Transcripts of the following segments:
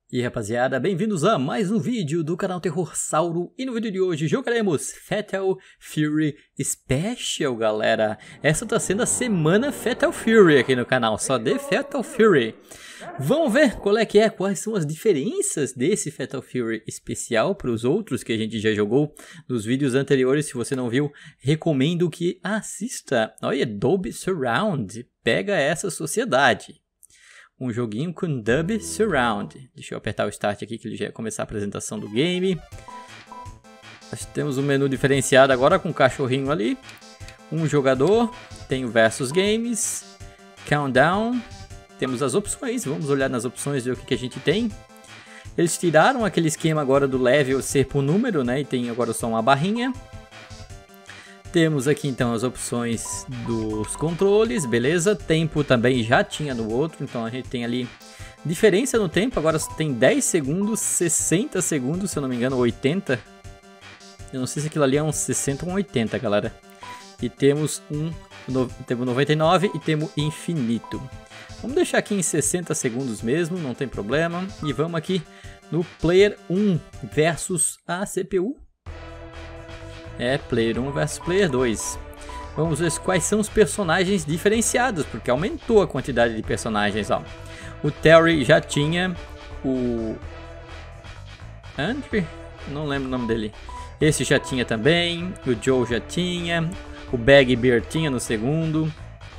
E aí, rapaziada, bem-vindos a mais um vídeo do canal Terror Sauro. E no vídeo de hoje jogaremos Fatal Fury Special, galera. Essa tá sendo a semana Fatal Fury aqui no canal, só de Fatal Fury. Vamos ver quais são as diferenças desse Fatal Fury especial para os outros que a gente já jogou nos vídeos anteriores. Se você não viu, recomendo que assista. Olha, Dolby Surround, pega essa sociedade. Um joguinho com Dolby Surround. Deixa eu apertar o Start aqui que ele já vai começar a apresentação do game. Nós temos um menu diferenciado agora com o cachorrinho ali. Um jogador, tem o Versus Games, Countdown. Temos as opções, vamos olhar nas opções e ver o que a gente tem. Eles tiraram aquele esquema agora do level ser por número, né? E tem agora só uma barrinha. Temos aqui então as opções dos controles, beleza? Tempo também já tinha no outro, então a gente tem ali diferença no tempo. Agora tem 10 segundos, 60 segundos, se eu não me engano, 80. Eu não sei se aquilo ali é um 60 ou um 80, galera. E temos temos 99 e temos infinito. Vamos deixar aqui em 60 segundos mesmo, não tem problema. E vamos aqui no Player 1 versus a CPU. É, Player 1 versus Player 2. Vamos ver quais são os personagens diferenciados, porque aumentou a quantidade de personagens, ó. O Terry já tinha, o Andrew, não lembro o nome dele. Esse já tinha também, o Joe já tinha, o Bag Bear tinha no segundo.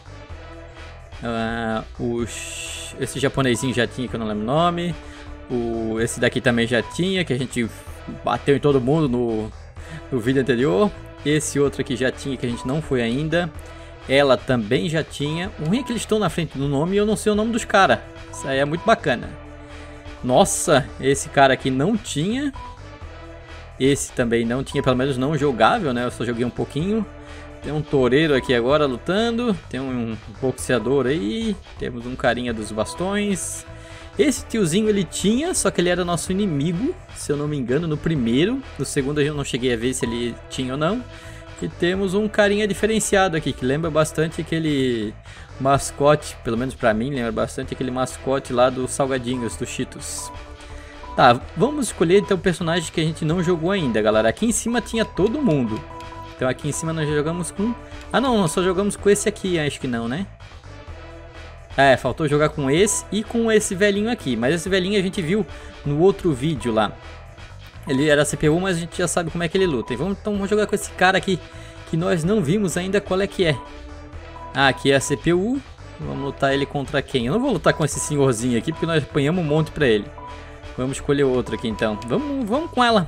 Esse japonesinho já tinha, que eu não lembro o nome. Esse daqui também já tinha, que a gente bateu em todo mundo no vídeo anterior. Esse outro aqui já tinha, que a gente não foi ainda. Ela também já tinha. O ruim é que eles estão na frente do nome e eu não sei o nome dos caras. Isso aí é muito bacana. Nossa, esse cara aqui não tinha. Esse também não tinha, pelo menos não jogável, né? Eu só joguei um pouquinho. Tem um toureiro aqui agora lutando. Tem um boxeador aí. Temos um carinha dos bastões. Esse tiozinho ele tinha, só que ele era nosso inimigo, se eu não me engano, no primeiro. No segundo eu não cheguei a ver se ele tinha ou não. E temos um carinha diferenciado aqui, que lembra bastante aquele mascote, pelo menos pra mim, lembra bastante aquele mascote lá dos salgadinhos, do Cheetos. Tá, vamos escolher então personagens que a gente não jogou ainda, galera. Aqui em cima tinha todo mundo. Então aqui em cima nós jogamos com... Ah não, nós só jogamos com esse aqui, acho que não, né? É, faltou jogar com esse e com esse velhinho aqui. Mas esse velhinho a gente viu no outro vídeo lá. Ele era CPU, mas a gente já sabe como é que ele luta. Então vamos jogar com esse cara aqui, que nós não vimos ainda qual é que é. Ah, aqui é a CPU. Vamos lutar ele contra quem? Eu não vou lutar com esse senhorzinho aqui, porque nós apanhamos um monte pra ele. Vamos escolher outro aqui então. Vamos com ela.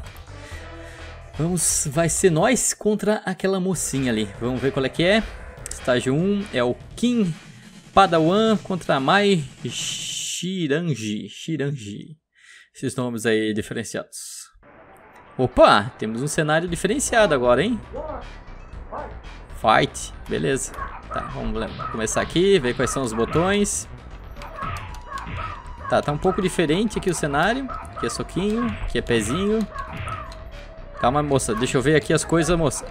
Vai ser nós contra aquela mocinha ali. Vamos ver qual é que é. Estágio 1 é o Kim Padawan contra Mai Shirangi. Esses nomes aí diferenciados. Opa, temos um cenário diferenciado agora, hein? Fight, beleza. Tá, vamos começar aqui, ver quais são os botões. Tá um pouco diferente aqui o cenário. Aqui é soquinho, aqui é pezinho. Calma, moça, deixa eu ver aqui as coisas, moça.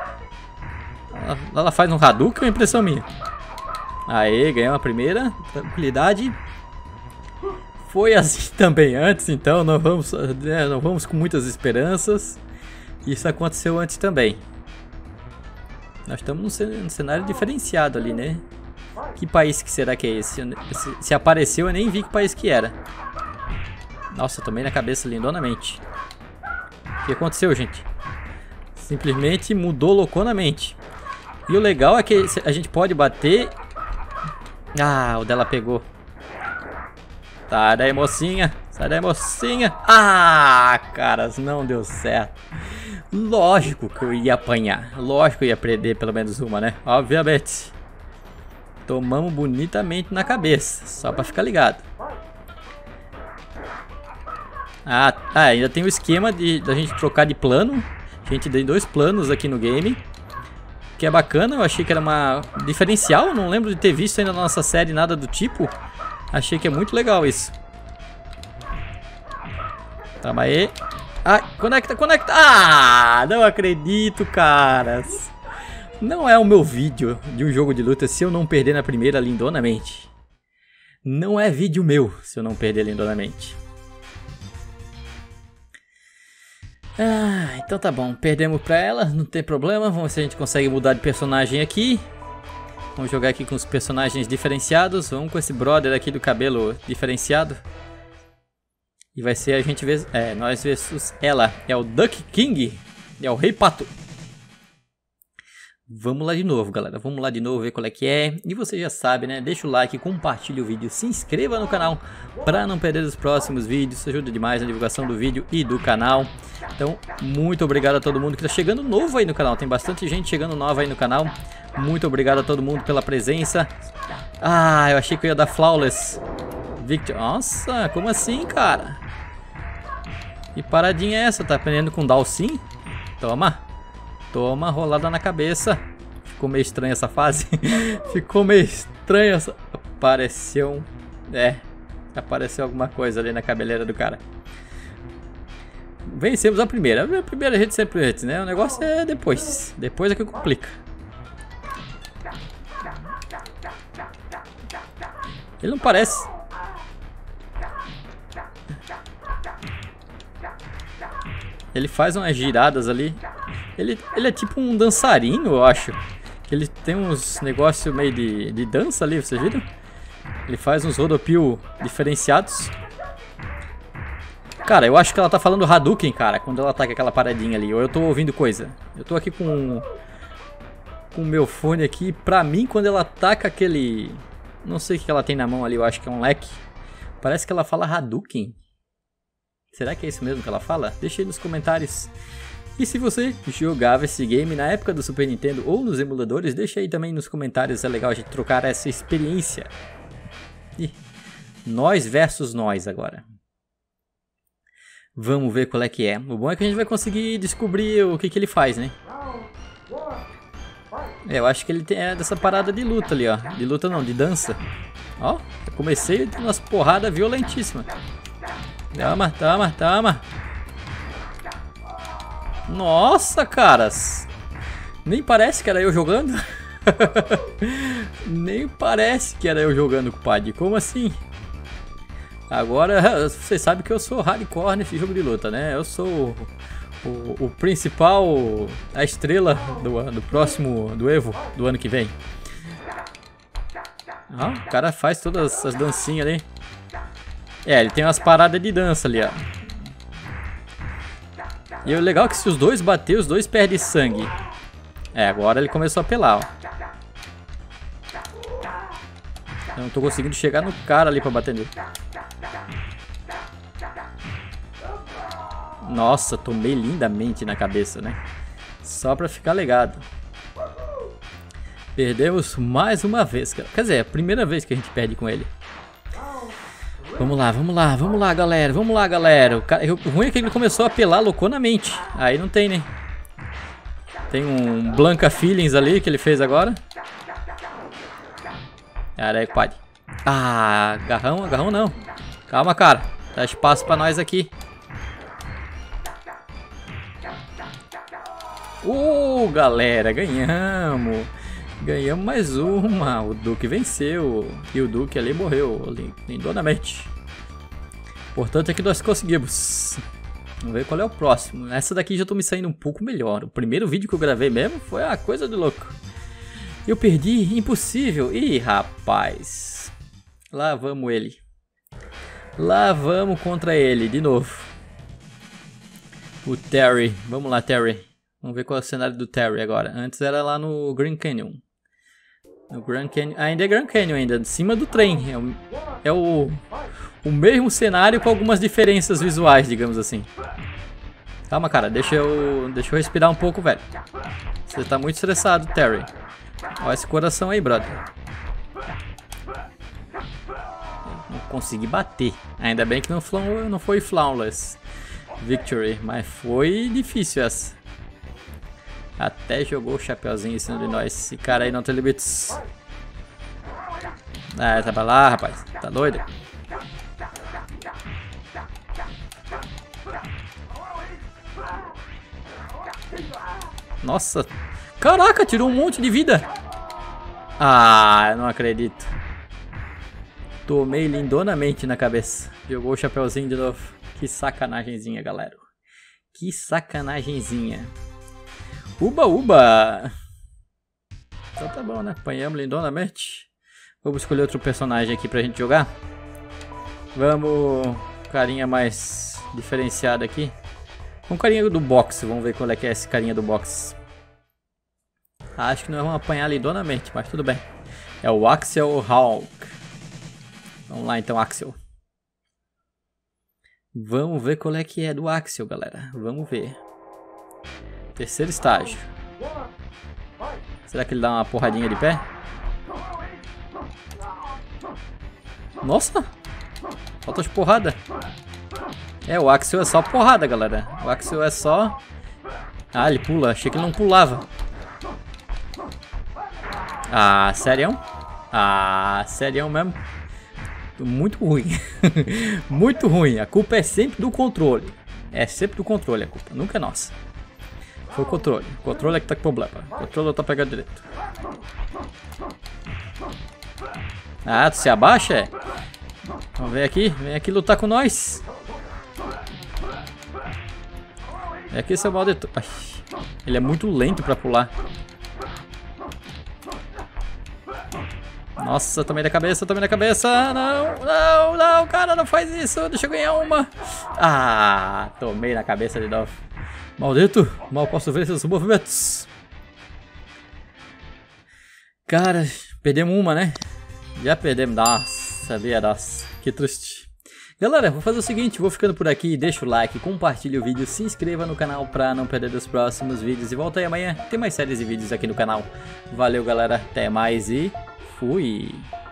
Ela faz um Hadouken, é uma impressão minha. Aê, ganhou a primeira. Tranquilidade. Foi assim também antes, então não vamos com muitas esperanças. Isso aconteceu antes também. Nós estamos num cenário diferenciado ali, né? Que país que será que é esse? Se apareceu eu nem vi que país que era. Nossa, tomei na cabeça lindonamente. O que aconteceu, gente? Simplesmente mudou loucamente. E o legal é que a gente pode bater... Ah, o dela pegou. Sai daí, mocinha. Sai daí, mocinha. Ah, caras, não deu certo. Lógico que eu ia apanhar. Lógico que eu ia perder pelo menos uma, né? Obviamente. Tomamos bonitamente na cabeça. Só pra ficar ligado. Ah, ainda tem o esquema da gente trocar de plano. A gente tem 2 planos aqui no game. Que é bacana, eu achei que era uma diferencial, não lembro de ter visto ainda na nossa série nada do tipo. Achei que é muito legal isso. Toma aí. Ah, conecta. Ah, não acredito, caras. Não é o meu vídeo de um jogo de luta se eu não perder na primeira lindonamente. Não é vídeo meu se eu não perder lindonamente. Ah, então tá bom. Perdemos pra ela, não tem problema. Vamos ver se a gente consegue mudar de personagem aqui. Vamos jogar aqui com os personagens diferenciados. Vamos com esse brother aqui do cabelo diferenciado. E vai ser a gente ver... nós versus ela. É o Duck King. É o Rei Pato. Vamos lá de novo, galera. Vamos lá de novo ver qual é que é. E você já sabe, né? Deixa o like, compartilha o vídeo, se inscreva no canal para não perder os próximos vídeos. Isso ajuda demais na divulgação do vídeo e do canal. Então, muito obrigado a todo mundo que está chegando novo aí no canal. Tem bastante gente chegando nova aí no canal. Muito obrigado a todo mundo pela presença. Ah, eu achei que eu ia dar Flawless Victor. Nossa, como assim, cara? Que paradinha é essa? Tá aprendendo com Dalsim? Toma. Toma, rolada na cabeça. Ficou meio estranha essa fase. Ficou meio estranha essa... Apareceu... apareceu alguma coisa ali na cabeleira do cara. Vencemos a primeira. A primeira a gente sempre antes, né? O negócio é depois. Depois é que complica. Ele não parece... Ele faz umas giradas ali. Ele é tipo um dançarino, eu acho. Ele tem uns negócios meio de dança ali, vocês viram? Ele faz uns rodopio diferenciados. Cara, eu acho que ela tá falando Hadouken, cara, quando ela tá com aquela paradinha ali. Ou eu tô ouvindo coisa. Eu tô aqui com o meu fone aqui. Pra mim, quando ela taca aquele... Não sei o que ela tem na mão ali, eu acho que é um leque. Parece que ela fala Hadouken. Será que é isso mesmo que ela fala? Deixa aí nos comentários. E se você jogava esse game na época do Super Nintendo ou nos emuladores, deixa aí também nos comentários, é legal a gente trocar essa experiência. E nós versus nós agora. Vamos ver qual é que é. O bom é que a gente vai conseguir descobrir o que ele faz, né? Eu acho que ele tem dessa parada de luta ali, ó. De luta não, de dança. Ó, eu comecei com umas porradas violentíssimas. Toma, toma, toma. Nossa, caras. Nem parece que era eu jogando. Nem parece que era eu jogando, compadre. Como assim? Agora, vocês sabem que eu sou hardcore nesse jogo de luta, né? Eu sou o principal, a estrela do próximo, do Evo, do ano que vem. Ó, o cara faz todas essas dancinhas ali. Ele tem umas paradas de dança ali, ó. E o legal é que se os dois bater, os dois perdem sangue. Agora ele começou a apelar, ó. Eu não tô conseguindo chegar no cara ali pra bater nele. Nossa, tomei lindamente na cabeça, né? Só pra ficar legado. Perdemos mais uma vez, cara. Quer dizer, é a primeira vez que a gente perde com ele. Vamos lá, vamos lá, vamos lá, galera. Vamos lá, galera. O ruim é que ele começou a apelar louconamente. Aí não tem, né? Tem um Blanca Feelings ali que ele fez agora. Cara, aí, compadre. Ah, agarrão, agarrão não. Calma, cara. Dá espaço pra nós aqui. Galera, ganhamos. Ganhamos mais uma. O Duque venceu. E o Duque ali morreu lindonamente. Importante é que nós conseguimos. Vamos ver qual é o próximo. Essa daqui já tô me saindo um pouco melhor. O primeiro vídeo que eu gravei mesmo foi a coisa de louco. Eu perdi. Impossível. Ih, rapaz. Lá vamos ele. Lá vamos contra ele de novo. O Terry. Vamos lá, Terry. Vamos ver qual é o cenário do Terry agora. Antes era lá no Grand Canyon. No Grand Canyon. Ainda é Grand Canyon ainda. De cima do trem. É o mesmo cenário com algumas diferenças visuais, digamos assim. Calma, cara. Deixa eu respirar um pouco, velho. Você tá muito estressado, Terry. Olha esse coração aí, brother. Não consegui bater. Ainda bem que não foi flawless victory. Mas foi difícil essa. Até jogou o chapeuzinho em cima de nós. Esse cara aí não tem limites. Ah, tá pra lá, rapaz. Tá doido? Nossa. Caraca, tirou um monte de vida. Ah, eu não acredito. Tomei lindonamente na cabeça. Jogou o chapeuzinho de novo. Que sacanagemzinha, galera. Que sacanagemzinha. Uba, uba. Então tá bom, né? Apanhamos lindonamente. Vamos escolher outro personagem aqui pra gente jogar. Vamos... carinha mais diferenciado aqui. Um carinha do boxe. Vamos ver qual é que é esse carinha do boxe. Acho que nós vamos apanhar lindonamente, mas tudo bem. É o Axel Hawk. Vamos lá então, Axel. Vamos ver qual é que é do Axel, galera. Vamos ver. Terceiro estágio. Será que ele dá uma porradinha de pé? Nossa! Falta de porrada. É, o Axel é só porrada, galera. O Axel é só... Ah, ele pula. Achei que ele não pulava. Ah, sério? Ah, sério mesmo? Muito ruim. Muito ruim. A culpa é sempre do controle. É sempre do controle a culpa. Nunca é nossa. Foi o controle. O controle é que tá com problema. O controle tá pegando direito. Ah, tu se abaixa, é? Então vem aqui lutar com nós. Vem aqui, seu maldito. Ai, ele é muito lento pra pular. Nossa, tomei na cabeça, tomei na cabeça. Não, não, não, cara, não faz isso. Deixa eu ganhar uma. Ah, tomei na cabeça de novo. Maldito, mal posso ver seus movimentos. Cara, perdemos uma, né? Já perdemos. Nossa, sabia, nossa, que triste. Galera, vou fazer o seguinte, vou ficando por aqui, deixa o like, compartilha o vídeo, se inscreva no canal pra não perder os próximos vídeos e volta aí amanhã, tem mais séries e vídeos aqui no canal. Valeu, galera, até mais e fui!